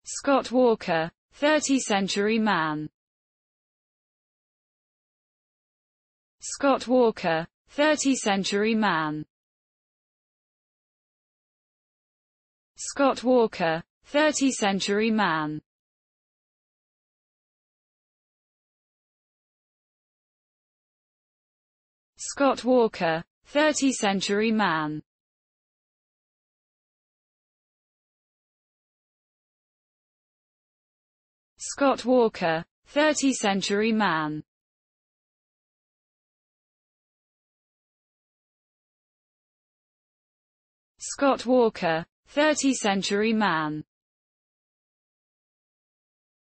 Scott Walker, 30th-century man. Scott Walker, 30th-century man. Scott Walker, 30th-century man. Scott Walker, 30th-century man. Scott Walker, 30th-century man. Scott Walker, 30th-century man.